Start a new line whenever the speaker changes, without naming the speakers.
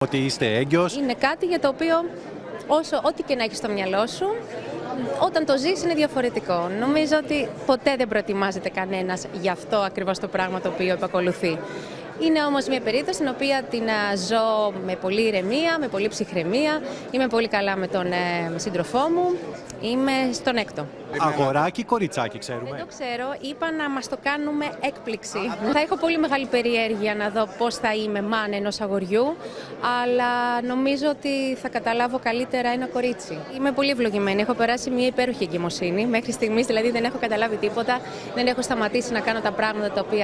Ότι είστε έγκυος.
Είναι κάτι για το οποίο ό,τι και να έχεις στο μυαλό σου, όταν το ζεις είναι διαφορετικό. Νομίζω ότι ποτέ δεν προετοιμάζεται κανένας γι' αυτό ακριβώς το πράγμα το οποίο επακολουθεί. Είναι όμως μια περίπτωση στην οποία την ζω με πολύ ηρεμία, με πολύ ψυχραιμία. Είμαι πολύ καλά με τον σύντροφό μου. Είμαι στον έκτο.
Αγοράκι ή κοριτσάκι, ξέρουμε.
Δεν το ξέρω. Είπα να μας το κάνουμε έκπληξη. Θα έχω πολύ μεγάλη περιέργεια να δω πώς θα είμαι μάνα ενός αγοριού, αλλά νομίζω ότι θα καταλάβω καλύτερα ένα κορίτσι. Είμαι πολύ ευλογημένη. Έχω περάσει μια υπέροχη εγκυμοσύνη. Μέχρι στιγμής δηλαδή δεν έχω καταλάβει τίποτα. Δεν έχω σταματήσει να κάνω τα πράγματα τα οποία